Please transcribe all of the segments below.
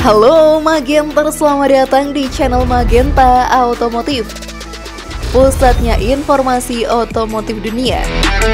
Halo Magenter, selamat datang di channel Magenta Automotive, pusatnya informasi otomotif dunia.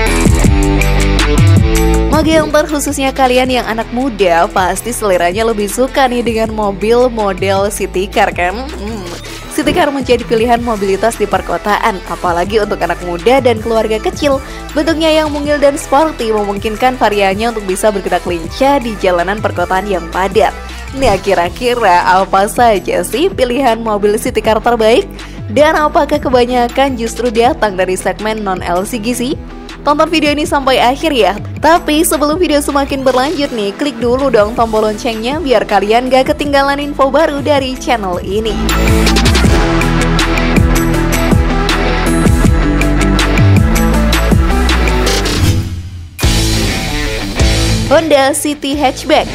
Magenter, khususnya kalian yang anak muda, pasti seleranya lebih suka nih dengan mobil model city car kan? City car menjadi pilihan mobilitas di perkotaan, apalagi untuk anak muda dan keluarga kecil. Bentuknya yang mungil dan sporty memungkinkan variannya untuk bisa bergerak lincah di jalanan perkotaan yang padat. Nah, kira-kira apa saja sih pilihan mobil city car terbaik? Dan apakah kebanyakan justru datang dari segmen non-LCGC? Tonton video ini sampai akhir ya. Tapi sebelum video semakin berlanjut nih, klik dulu dong tombol loncengnya biar kalian gak ketinggalan info baru dari channel ini. Honda City Hatchback.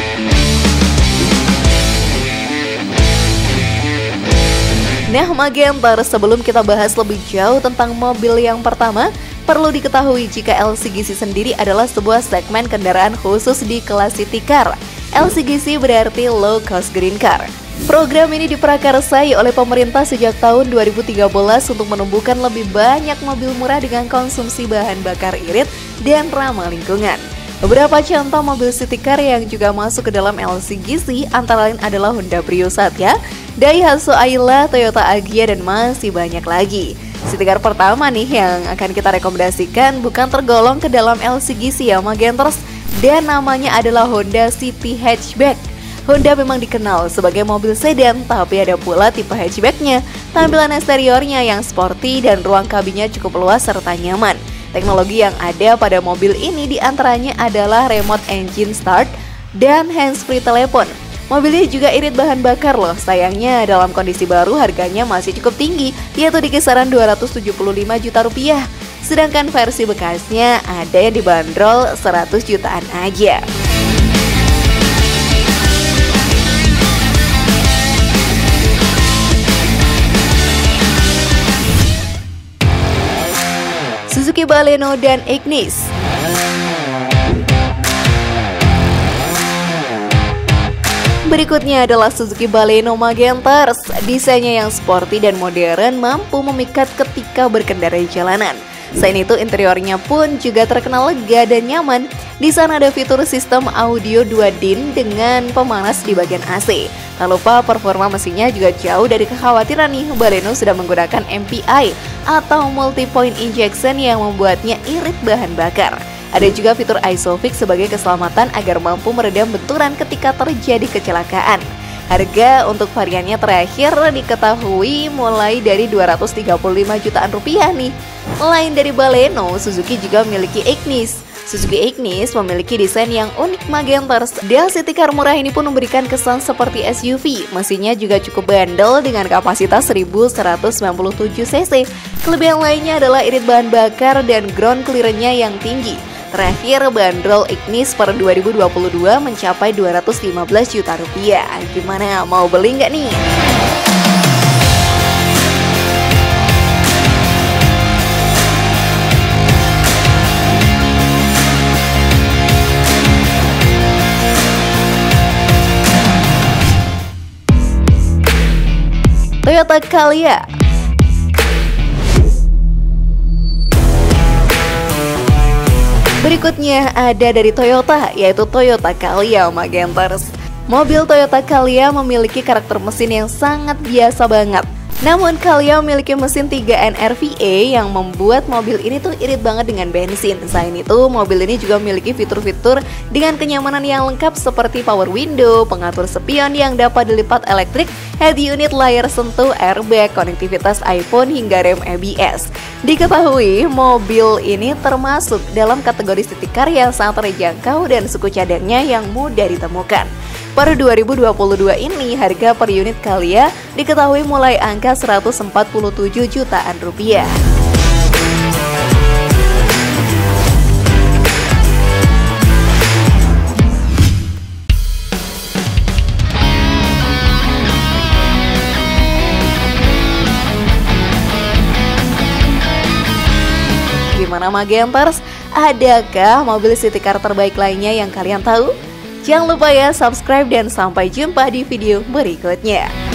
Nah Magenter, sebelum kita bahas lebih jauh tentang mobil yang pertama, perlu diketahui jika LCGC sendiri adalah sebuah segmen kendaraan khusus di kelas city car. LCGC berarti Low Cost Green Car. Program ini diprakarsai oleh pemerintah sejak tahun 2013 untuk menumbuhkan lebih banyak mobil murah dengan konsumsi bahan bakar irit dan ramah lingkungan. Beberapa contoh mobil city car yang juga masuk ke dalam LCGC antara lain adalah Honda Brio Satya, Daihatsu Ayla, Toyota Agya, dan masih banyak lagi. City car pertama nih yang akan kita rekomendasikan bukan tergolong ke dalam LCGC ya Magenters, dan namanya adalah Honda City Hatchback. Honda memang dikenal sebagai mobil sedan, tapi ada pula tipe hatchbacknya. Tampilan eksteriornya yang sporty dan ruang kabinnya cukup luas serta nyaman. Teknologi yang ada pada mobil ini diantaranya adalah remote engine start dan hands-free telepon. Mobilnya juga irit bahan bakar loh, sayangnya dalam kondisi baru harganya masih cukup tinggi, yaitu di kisaran 275 juta rupiah. Sedangkan versi bekasnya ada yang dibanderol 100 jutaan aja. Suzuki Baleno dan Ignis. Berikutnya adalah Suzuki Baleno Magenters. Desainnya yang sporty dan modern mampu memikat ketika berkendara di jalanan. Selain itu interiornya pun juga terkenal lega dan nyaman. Di sana ada fitur sistem audio 2 DIN dengan pemanas di bagian AC. Tak lupa performa mesinnya juga jauh dari kekhawatiran nih. Baleno sudah menggunakan MPI atau multi point injection yang membuatnya irit bahan bakar. Ada juga fitur ISOFIX sebagai keselamatan agar mampu meredam benturan ketika terjadi kecelakaan. Harga untuk variannya terakhir diketahui mulai dari 235 jutaan rupiah nih. Lain dari Baleno, Suzuki juga memiliki Ignis. Suzuki Ignis memiliki desain yang unik Magenters. Del city car murah ini pun memberikan kesan seperti SUV. Mesinnya juga cukup bandel dengan kapasitas 1197 cc. Kelebihan lainnya adalah irit bahan bakar dan ground clearance-nya yang tinggi. Terakhir, bandrol Ignis per 2022 mencapai 215 juta rupiah. Gimana, mau beli nggak nih? Toyota Calya. Berikutnya ada dari Toyota, yaitu Toyota Calya Magenters. Mobil Toyota Calya memiliki karakter mesin yang sangat biasa banget. Namun Calya memiliki mesin 3 NRVA yang membuat mobil ini tuh irit banget dengan bensin. Selain itu, mobil ini juga memiliki fitur-fitur dengan kenyamanan yang lengkap seperti power window, pengatur spion yang dapat dilipat elektrik, head unit layar sentuh, airbag, konektivitas iPhone hingga rem ABS. Diketahui mobil ini termasuk dalam kategori city car yang sangat terjangkau dan suku cadangnya yang mudah ditemukan. Per 2022 ini harga per unit Calya diketahui mulai angka 147 jutaan rupiah. Gimana Magenters? Adakah mobil city car terbaik lainnya yang kalian tahu? Jangan lupa ya subscribe dan sampai jumpa di video berikutnya.